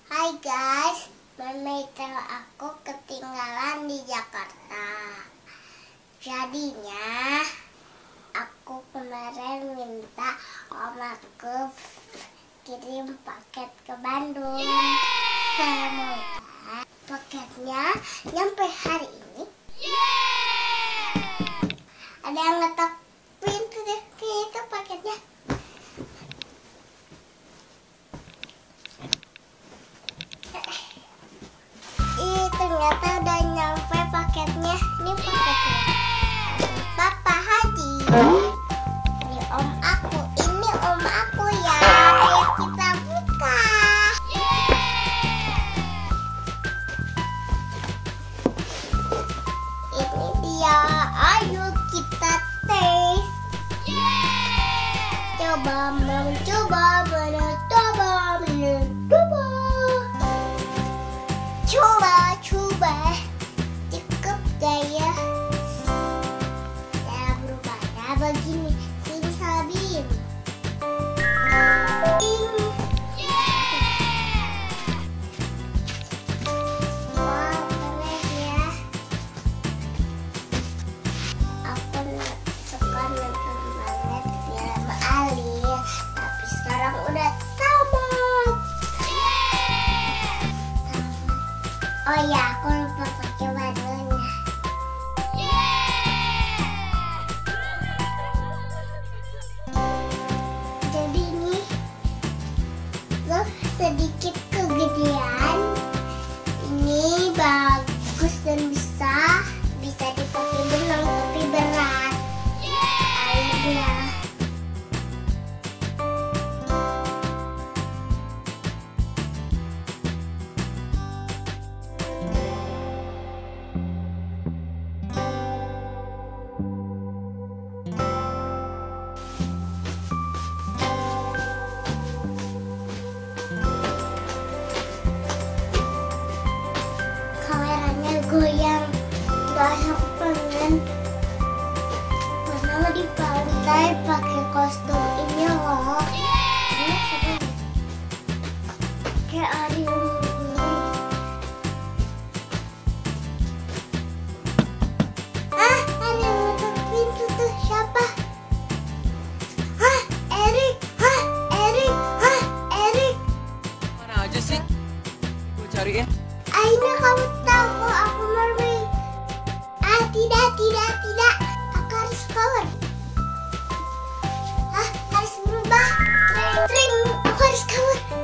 Hai guys, mermaid aku ketinggalan di Jakarta. Jadinya aku kemarin minta om aku kirim paket ke Bandung. Semoga paketnya nyampe hari ini. Ada yang ngetok pintu deh, kayak itu paketnya. Ternyata udah nyampe paketnya. Ini paketnya Papa Haji. Ini om aku. Ini om aku ya. Ayo kita buka. Ini dia. Ayo kita taste. Coba mencoba, mencoba, mencoba. Coba, cukup gaya. Ya berubah begini, sini sabin. Wow, keren ya. Aku suka nonton banget film Ali, tapi sekarang udah tamat. Oh ya, aku lupa pakai bajunya. Jadi ini loh sedikit kegedean. Ini bagus dan bisa dipakai berenang, tapi berat. Akhirnya. Goyang, gak aku pengen pernah di pantai pakai kostum ini loh. Ini seru, kayak arium ini. Ada yang ngetok pintu tuh, siapa? Erik, Erik. Mana aja sih? Gue cariin. Akhirnya kamu tahu kalau aku mermaid. Tidak. Aku harus power. Harus berubah. Ring. Aku harus power.